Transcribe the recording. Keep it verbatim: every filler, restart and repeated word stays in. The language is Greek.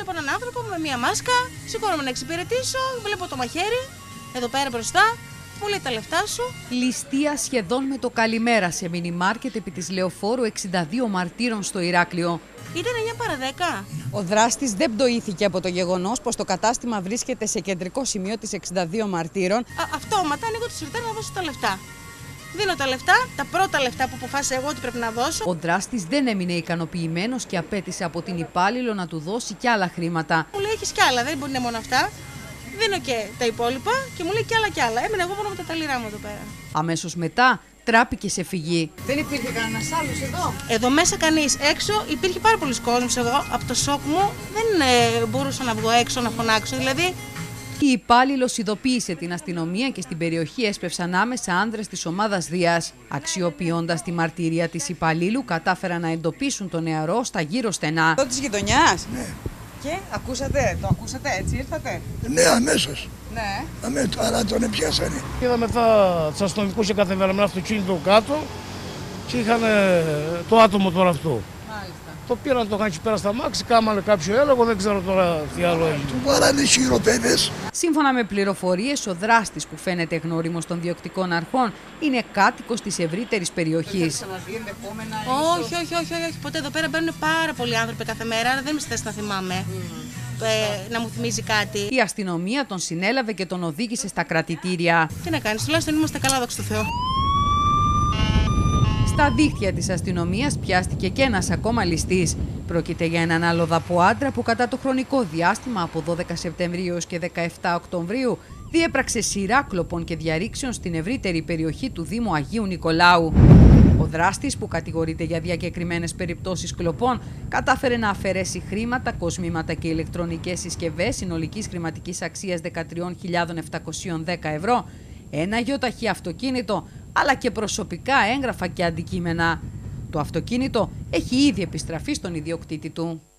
βλέπω έναν άνθρωπο με μία μάσκα, σηκώνομαι να εξυπηρετήσω, βλέπω το μαχαίρι, εδώ πέρα μπροστά, μου λέει τα λεφτά σου. Ληστεία σχεδόν με το καλημέρα σε μινιμάρκετ επί της Λεωφόρου εξήντα δύο Μαρτύρων στο Ηράκλειο. Ήταν εννιά παρά δέκα. Ο δράστης δεν πτωήθηκε από το γεγονός πως το κατάστημα βρίσκεται σε κεντρικό σημείο της εξήντα δύο Μαρτύρων. Α, αυτόματα ανοίγω το σιρτάρι να δώσω τα λεφτά. Δίνω τα λεφτά, τα πρώτα λεφτά που αποφάσισα εγώ ότι πρέπει να δώσω. Ο δράστης δεν έμεινε ικανοποιημένος και απέτησε από την υπάλληλο να του δώσει κι άλλα χρήματα. Μου λέει: έχεις κι άλλα, δεν μπορεί να είναι μόνο αυτά. Δίνω και τα υπόλοιπα και μου λέει κι άλλα κι άλλα. Έμεινα εγώ μόνο με τα ταλιρά μου εδώ πέρα. Αμέσως μετά τράπηκε σε φυγή. Δεν υπήρχε κανένας άλλος εδώ. Εδώ μέσα κανείς. Έξω υπήρχε πάρα πολλοί κόσμος. Εγώ από το σοκ μου δεν ε, μπορούσα να βγω έξω να φωνάξω. Δηλαδή. Η υπάλληλος ειδοποίησε την αστυνομία και στην περιοχή έσπευσαν άμεσα άνδρες της ομάδας Δίας. Αξιοποιώντας τη μαρτυρία της υπαλλήλου, κατάφεραν να εντοπίσουν τον νεαρό στα γύρω στενά. Αυτό της γειτονιάς. Ναι. Και ακούσατε, το ακούσατε, έτσι ήρθατε. Ναι, αμέσως. Ναι. Αμέ, αλλά τον πιάσανε. Είδα μετά τους αστυνομικούς και κατεβαίναμε ένα αυτοκίνητο κάτω και είχαν το άτομο τώρα αυτό. Μάλιστα. Το πήραν, το είχαν πέρα στα μάξι, κάμανε κάποιο έλεγχο, δεν ξέρω τώρα τι άλλο έγινε. Του βάλανε χειροπέδες. Σύμφωνα με πληροφορίες, ο δράστης που φαίνεται γνώριμος των διοκτικών αρχών είναι κάτοικος της ευρύτερης περιοχής. Όχι, όχι, όχι, όχι, όχι. Ποτέ εδώ πέρα μπαίνουν πάρα πολλοί άνθρωποι κάθε μέρα, άρα δεν με θες να θυμάμαι. Mm. Ε, να μου θυμίζει κάτι. Η αστυνομία τον συνέλαβε και τον οδήγησε στα κρατητήρια. Τι να κάνεις, τουλάχιστον είμαστε καλά, δόξα τω Θεώ. Στα δίχτυα της αστυνομίας πιάστηκε και ένας ακόμα ληστής. Πρόκειται για έναν αλλοδαπό άντρα που κατά το χρονικό διάστημα από δώδεκα Σεπτεμβρίου έως και δεκαεπτά Οκτωβρίου διέπραξε σειρά κλοπών και διαρρήξεων στην ευρύτερη περιοχή του Δήμου Αγίου Νικολάου. Ο δράστης, που κατηγορείται για διακεκριμένες περιπτώσεις κλοπών, κατάφερε να αφαιρέσει χρήματα, κοσμήματα και ηλεκτρονικές συσκευές συνολικής χρηματικής αξίας δεκατρείς χιλιάδες επτακόσια δέκα ευρώ, ένα γιοταχή αυτοκίνητο, αλλά και προσωπικά έγγραφα και αντικείμενα. Το αυτοκίνητο έχει ήδη επιστραφεί στον ιδιοκτήτη του.